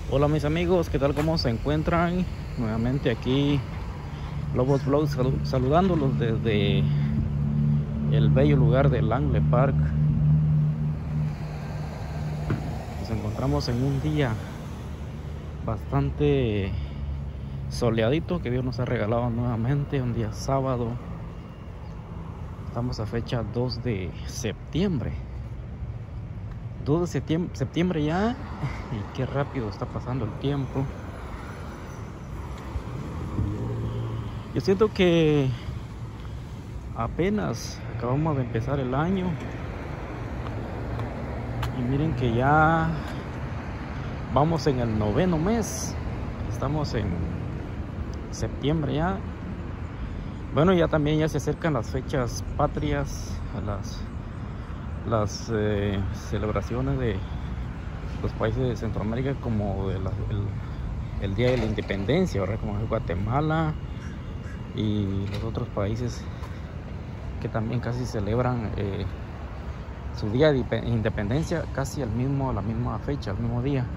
Hola mis amigos, ¿qué tal? ¿Cómo se encuentran? Nuevamente aquí Lobos Vlogs saludándolos desde el bello lugar de Langley Park. Nos encontramos en un día bastante soleadito que Dios nos ha regalado nuevamente, un día sábado. Estamos a fecha 2 de septiembre. 2 de septiembre ya, y qué rápido está pasando el tiempo. Yo siento que apenas acabamos de empezar el año y miren que ya vamos en el 9º mes. Estamos en septiembre ya. Bueno, ya también ya se acercan las fechas patrias, las celebraciones de los países de Centroamérica, como el Día de la Independencia, ¿verdad? Como es Guatemala y los otros países que también casi celebran su día de independencia casi la misma fecha, el mismo día.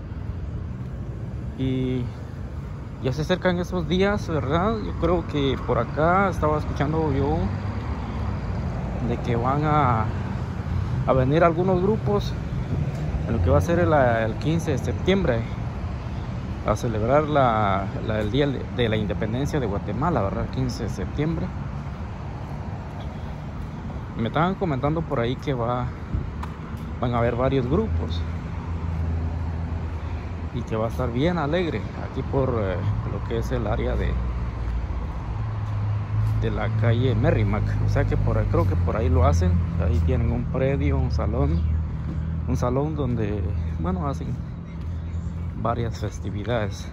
Y ya se acercan esos días, ¿verdad? Yo creo que por acá estaba escuchando yo de que van a venir algunos grupos en lo que va a ser el 15 de septiembre a celebrar el día de la independencia de Guatemala, ¿verdad? 15 de septiembre. Me estaban comentando por ahí que van a haber varios grupos y que va a estar bien alegre aquí por lo que es el área de la calle Merrimack. O sea que creo que por ahí lo hacen. Ahí tienen un predio, un salón donde, bueno, hacen varias festividades.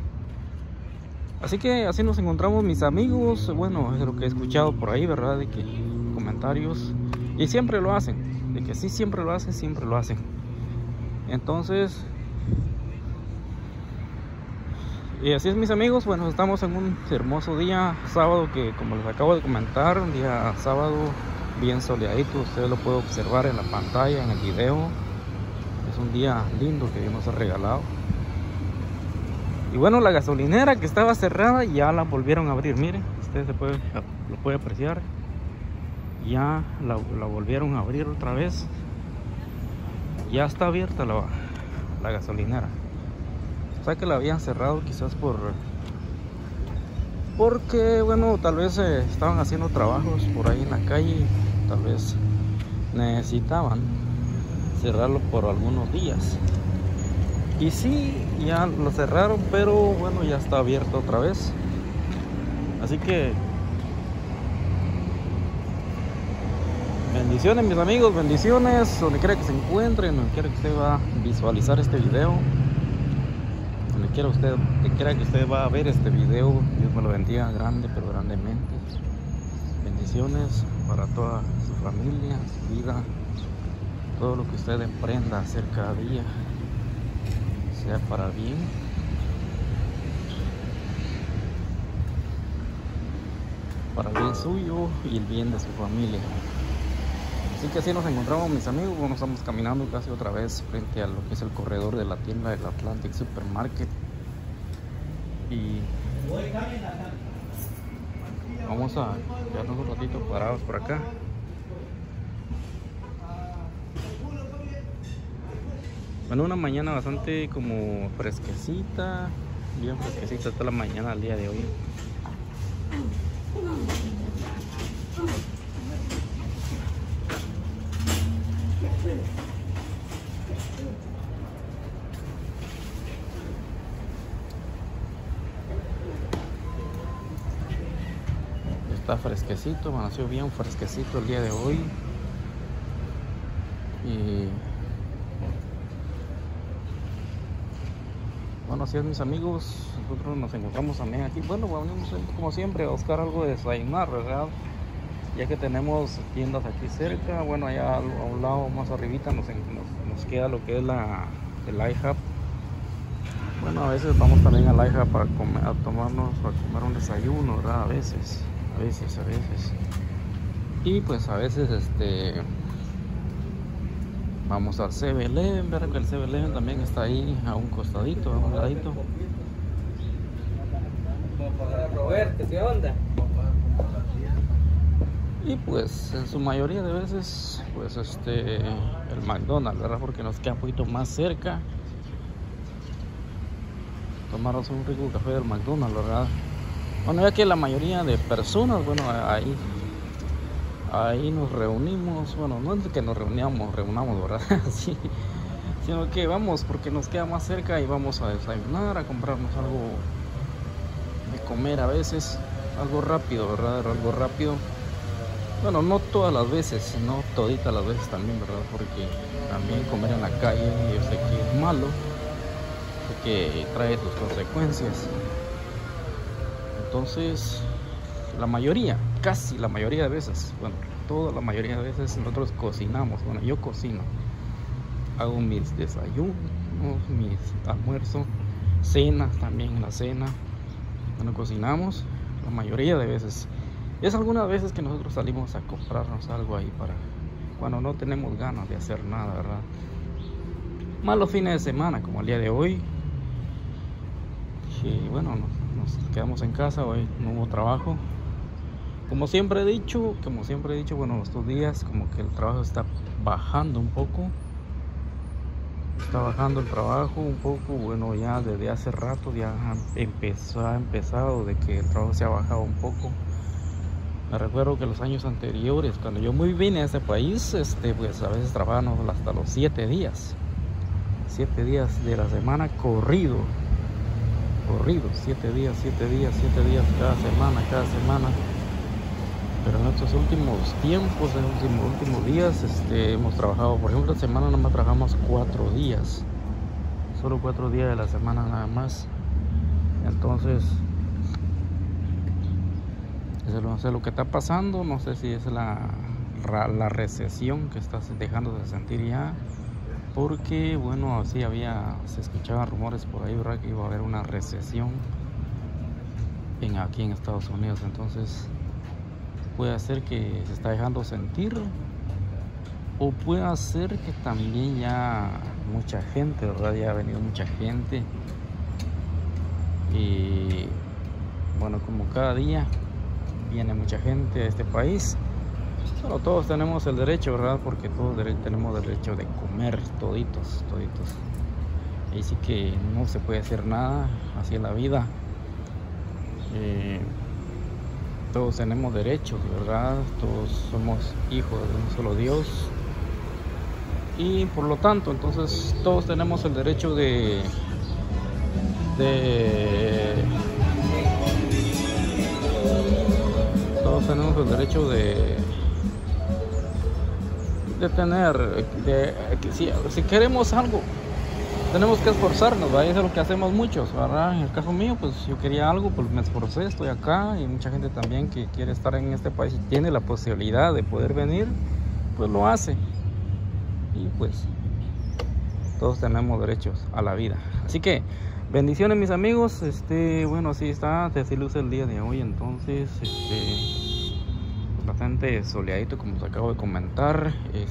Así que así nos encontramos mis amigos. Bueno, es lo que he escuchado por ahí, ¿verdad? De que comentarios, y siempre lo hacen, de que sí, siempre lo hacen. Entonces, y así es mis amigos. Bueno, estamos en un hermoso día sábado, que como les acabo de comentar, un día sábado bien soleadito. Ustedes lo pueden observar en la pantalla, en el video. Es un día lindo que Dios nos ha regalado. Y bueno, la gasolinera que estaba cerrada ya la volvieron a abrir. Miren, ustedes lo pueden apreciar. Ya la volvieron a abrir otra vez. Ya está abierta la gasolinera. O sea que la habían cerrado quizás porque bueno, tal vez estaban haciendo trabajos por ahí en la calle. Tal vez necesitaban cerrarlo por algunos días. Y sí, ya lo cerraron, pero bueno, ya está abierto otra vez. Así que bendiciones mis amigos, bendiciones donde quiera que se encuentren, donde quiera que usted va a visualizar este video, donde quiera que usted va a ver este video. Dios me lo bendiga grande, pero grandemente. Bendiciones para toda su familia, su vida, todo lo que usted emprenda a hacer cada día sea para bien. Para el bien suyo y el bien de su familia. Así que así nos encontramos mis amigos. Bueno, estamos caminando casi otra vez frente a lo que es el corredor de la tienda del Atlantic Supermarket. Y vamos a quedarnos un ratito parados por acá. Bueno, una mañana bastante como fresquecita, bien fresquecita toda la mañana al día de hoy. Está fresquecito, amaneció bien fresquecito el día de hoy. Y bueno, así es mis amigos. Nosotros nos encontramos también aquí. Bueno, venimos como siempre a buscar algo de desayunar, ¿verdad? Ya que tenemos tiendas aquí cerca. Bueno, allá a un lado más arribita nos queda lo que es el IHOP. Bueno, a veces vamos también al IHOP para comer un desayuno, ¿verdad? A veces. Y pues a veces Vamos al 7-Eleven, ¿verdad? Que el 7-Eleven también está ahí a un costadito, a un ladito. Roberto, ¿qué onda? Y pues en su mayoría de veces, pues el McDonald's, ¿verdad? Porque nos queda un poquito más cerca. Tomarnos un rico café del McDonald's, ¿verdad? Bueno, ya que la mayoría de personas, bueno, ahí nos reunimos. Bueno, no es que nos reunamos, ¿verdad? Sí, sino que vamos porque nos queda más cerca y vamos a desayunar, a comprarnos algo de comer a veces, algo rápido, ¿verdad? Algo rápido. Bueno, no todas las veces, no toditas las veces también, ¿verdad? Porque también comer en la calle yo sé que es malo, sé que trae sus consecuencias. Entonces, la mayoría, casi la mayoría de veces, bueno, toda la mayoría de veces nosotros cocinamos. Bueno, yo cocino, hago mis desayunos, mis almuerzos, cenas también, la cena. Bueno, cocinamos la mayoría de veces. Es algunas veces que nosotros salimos a comprarnos algo ahí para cuando no tenemos ganas de hacer nada, ¿verdad? Más los fines de semana, como el día de hoy. Y bueno, nos quedamos en casa, hoy no hubo trabajo. Como siempre he dicho, bueno, estos días como que el trabajo está bajando un poco. Está bajando el trabajo un poco, bueno, ya desde hace rato ya ha empezado de que el trabajo se ha bajado un poco. Me recuerdo que los años anteriores, cuando yo muy vine a este país, pues a veces trabajábamos hasta los 7 días. 7 días de la semana corrido, 7 días cada semana. Pero en estos últimos tiempos, en los últimos días, hemos trabajado, por ejemplo, esta semana nomás trabajamos 4 días. Solo 4 días de la semana nada más. Entonces, no sé lo que está pasando, no sé si es la recesión que está dejando de sentir ya, porque bueno, así se escuchaban rumores por ahí, ¿verdad? Que iba a haber una recesión aquí en Estados Unidos. Entonces puede ser que se está dejando sentir, o puede ser que también ya mucha gente, ¿verdad? Ya ha venido mucha gente y bueno, como cada día viene mucha gente a este país. Bueno, todos tenemos el derecho, ¿verdad? Porque todos tenemos derecho de comer, toditos. Y sí que no se puede hacer nada así en la vida. Todos tenemos derechos, ¿verdad? Todos somos hijos de un solo Dios. Y por lo tanto, entonces todos tenemos el derecho todos tenemos el derecho de tener, si queremos algo, tenemos que esforzarnos, ¿verdad? Eso es lo que hacemos muchos, ¿verdad? En el caso mío, pues yo quería algo, pues me esforcé, estoy acá, y mucha gente también que quiere estar en este país y tiene la posibilidad de poder venir, pues lo hace. Y pues todos tenemos derechos a la vida. Así que bendiciones, mis amigos. Bueno, así está, así luce el día de hoy. Entonces, bastante soleadito, como os acabo de comentar.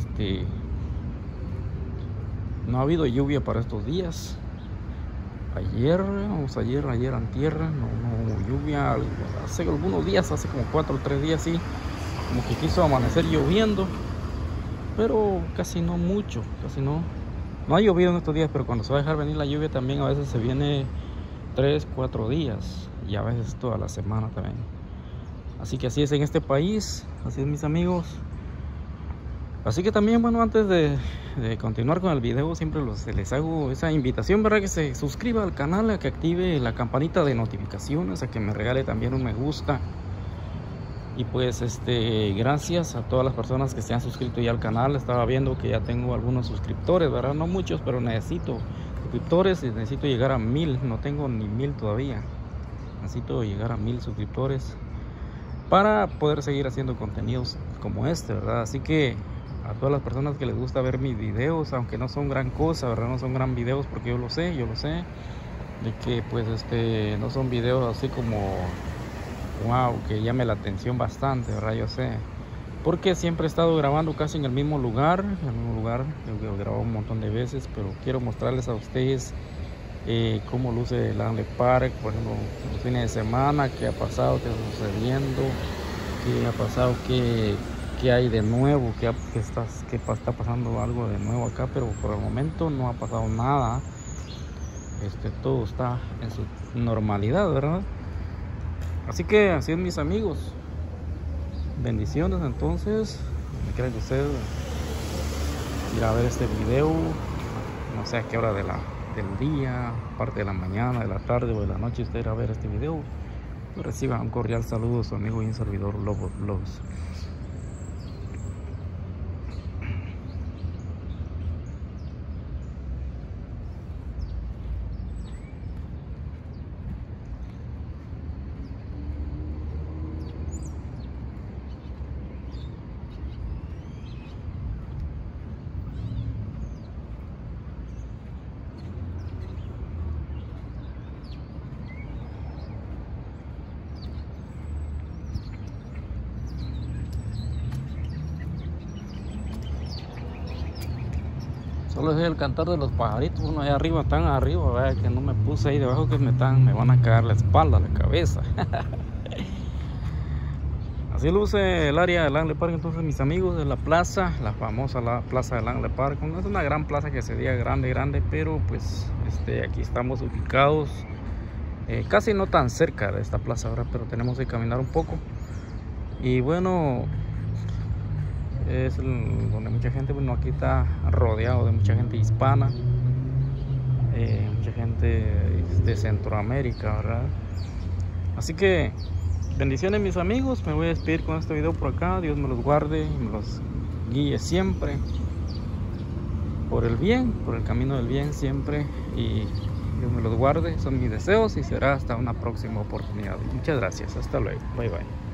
No ha habido lluvia para estos días. Ayer antier, no hubo lluvia. Hace algunos días, hace como 4 o 3 días, sí, como que quiso amanecer lloviendo, pero casi no mucho, no ha llovido en estos días. Pero cuando se va a dejar venir la lluvia también a veces se viene 3, 4 días y a veces toda la semana también. Así que así es en este país, así es, mis amigos. Así que también, bueno, antes de continuar con el video, siempre les hago esa invitación, ¿verdad? Que se suscriba al canal, a que active la campanita de notificaciones, a que me regale también un me gusta. Y pues gracias a todas las personas que se han suscrito ya al canal. Estaba viendo que ya tengo algunos suscriptores, ¿verdad? No muchos, pero necesito suscriptores y necesito llegar a 1000. No tengo ni 1000 todavía. Necesito llegar a 1000 suscriptores para poder seguir haciendo contenidos como este, ¿verdad? Así que a todas las personas que les gusta ver mis videos, aunque no son gran cosa, ¿verdad? No son gran videos, porque yo lo sé, de que pues no son videos así como wow, que llame la atención bastante, ¿verdad? Yo sé, porque siempre he estado grabando casi en el mismo lugar. Yo he grabado un montón de veces, pero quiero mostrarles a ustedes cómo luce el Langley Park, por ejemplo, los fines de semana, qué ha pasado, qué está sucediendo, qué ha pasado, qué hay de nuevo, qué está pasando algo de nuevo acá, pero por el momento no ha pasado nada. Todo está en su normalidad, ¿verdad? Así que así es, mis amigos. Bendiciones. Entonces, me creen que usted irá a ver este video, no sé a qué hora del día, parte de la mañana, de la tarde o de la noche, usted irá a ver este video. Reciba un cordial saludo de su amigo y un servidor Lobo Vlogs. Solo es el cantar de los pajaritos. Uno allá arriba, están arriba, ¿verdad? Que no me puse ahí debajo, que me van a caer la espalda, la cabeza. Así luce el área del Langley Park. Entonces, mis amigos, de la plaza, la famosa plaza del Langley Park. No es una gran plaza que se diga grande, pero pues aquí estamos ubicados casi no tan cerca de esta plaza ahora, pero tenemos que caminar un poco. Y bueno, es donde mucha gente, bueno, aquí está rodeado de mucha gente hispana, mucha gente de Centroamérica, ¿verdad? Así que bendiciones, mis amigos. Me voy a despedir con este video por acá. Dios me los guarde y me los guíe siempre por el bien, por el camino del bien siempre, y Dios me los guarde. Son mis deseos y será hasta una próxima oportunidad. Muchas gracias, hasta luego, bye bye.